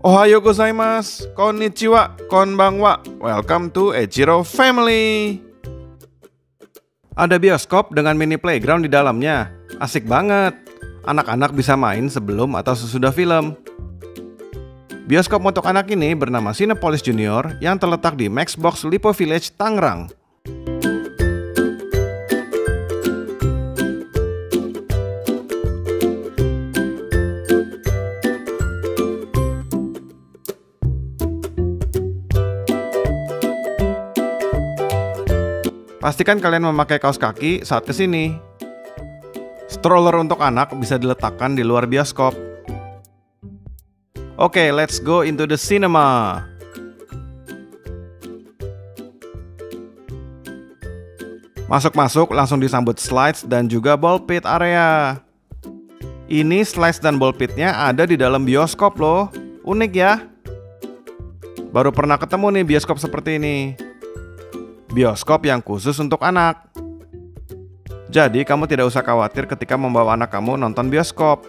Ohayo gozaimasu, konnichiwa, konbanwa. Welcome to Echiro Family. Ada bioskop dengan mini playground di dalamnya. Asik banget. Anak-anak bisa main sebelum atau sesudah film. Bioskop untuk anak ini bernama Cinepolis Junior yang terletak di Maxbox Lipo Village, Tangerang. Pastikan kalian memakai kaos kaki saat kesini. Stroller untuk anak bisa diletakkan di luar bioskop. Oke, let's go into the cinema. Masuk-masuk langsung disambut slides dan juga ball pit area. Ini slides dan ball pitnya ada di dalam bioskop loh. Unik ya. Baru pernah ketemu nih bioskop seperti ini. Bioskop yang khusus untuk anak. Jadi kamu tidak usah khawatir ketika membawa anak kamu nonton bioskop.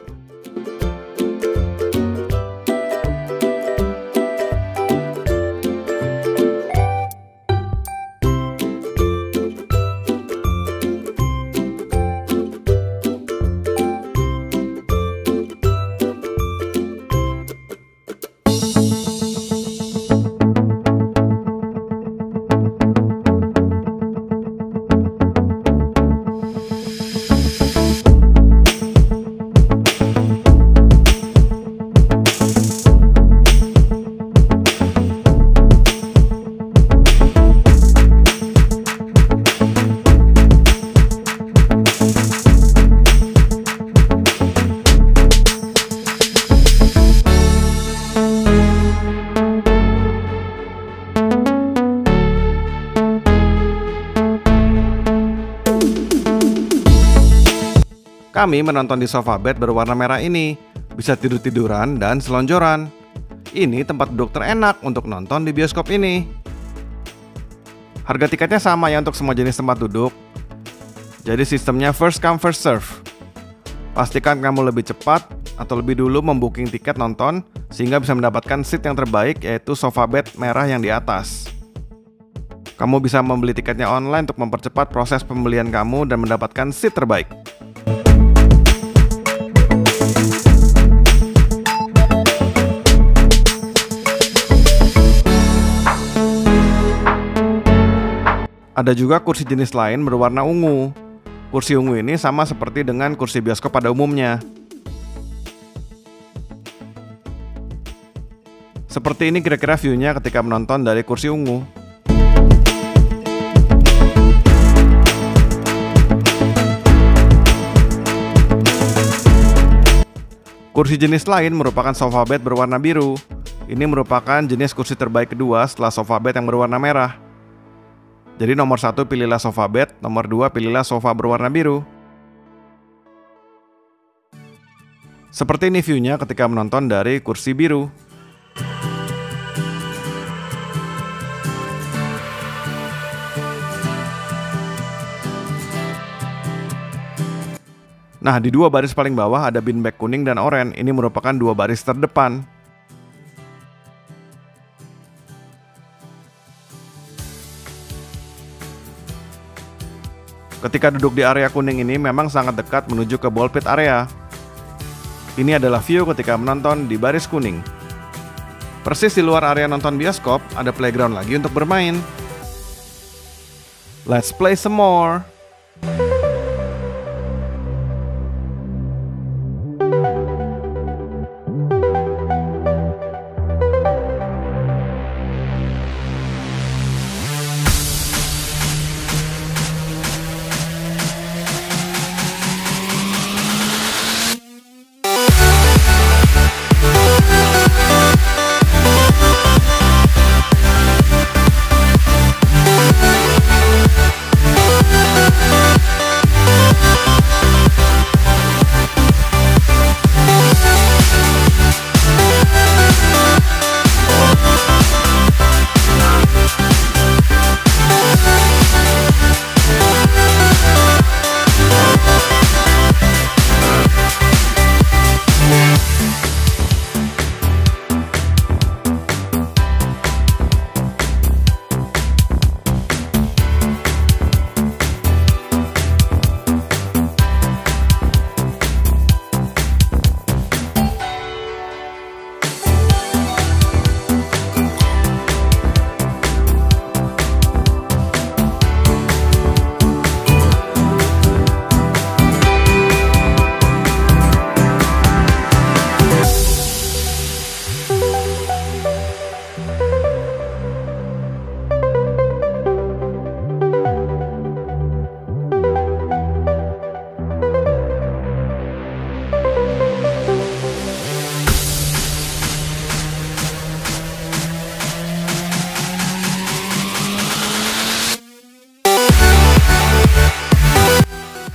Kami menonton di sofa bed berwarna merah ini. Bisa tidur-tiduran dan selonjoran. Ini tempat duduk terenak untuk nonton di bioskop ini. Harga tiketnya sama ya untuk semua jenis tempat duduk. Jadi sistemnya first come first serve. Pastikan kamu lebih cepat atau lebih dulu membooking tiket nonton sehingga bisa mendapatkan seat yang terbaik, yaitu sofa bed merah yang di atas. Kamu bisa membeli tiketnya online untuk mempercepat proses pembelian kamu dan mendapatkan seat terbaik. Ada juga kursi jenis lain berwarna ungu. Kursi ungu ini sama seperti dengan kursi bioskop pada umumnya. Seperti ini kira-kira view-nya ketika menonton dari kursi ungu. Kursi jenis lain merupakan sofa bed berwarna biru. Ini merupakan jenis kursi terbaik kedua setelah sofa bed yang berwarna merah. Jadi nomor 1 pilihlah sofa bed, nomor 2 pilihlah sofa berwarna biru. Seperti ini view-nya ketika menonton dari kursi biru. Nah, di dua baris paling bawah ada beanbag kuning dan oranye. Ini merupakan dua baris terdepan. Ketika duduk di area kuning ini memang sangat dekat menuju ke ball pit area. Ini adalah view ketika menonton di baris kuning. Persis di luar area nonton bioskop ada playground lagi untuk bermain. Let's play some more.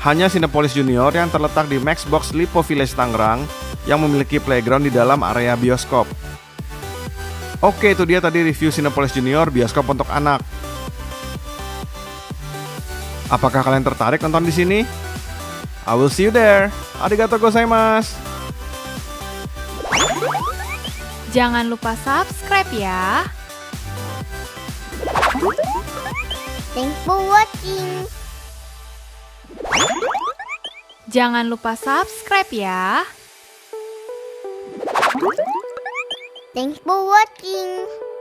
Hanya Cinepolis Junior yang terletak di Maxbox Lipo Village Tangerang yang memiliki playground di dalam area bioskop. Oke, itu dia tadi review Cinepolis Junior bioskop untuk anak. Apakah kalian tertarik nonton di sini? I will see you there. Arigatou gozaimasu. Jangan lupa subscribe ya. Thanks for watching. Jangan lupa subscribe ya. Thanks for watching.